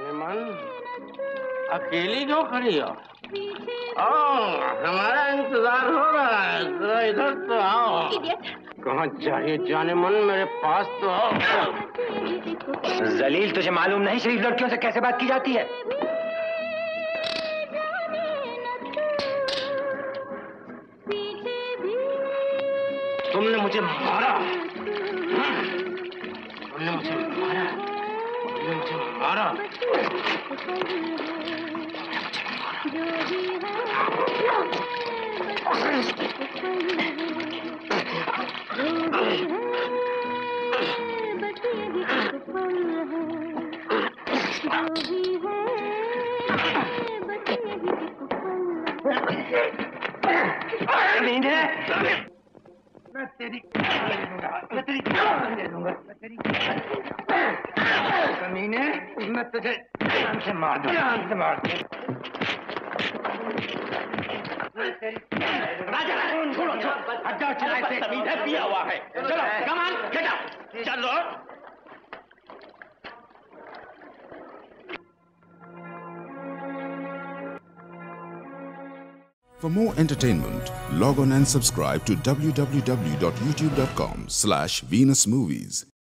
जाने मन अकेली क्यों खड़ी हो? हमारा इंतजार हो रहा है, जरा इधर तो आओ। कहाँ चाहिए जाने मन, मेरे पास तो आओ। जलील, तुझे मालूम नहीं शरीफ लड़कियों से कैसे बात की जाती है? तुमने मुझे मारा, तुमने मुझे मारा, तुमने मुझे मारा। मैं तेरी दे दूंगा। कमीने, मैं तुझे जान से मार दूंगा, जान से मार दूंगा। राजा, हजाओ चिराग से मीठा पिया हुआ है। चलो, कमान, गेट आउट, चलो। For more entertainment, log on and subscribe to www.youtube.com/VenusMovies.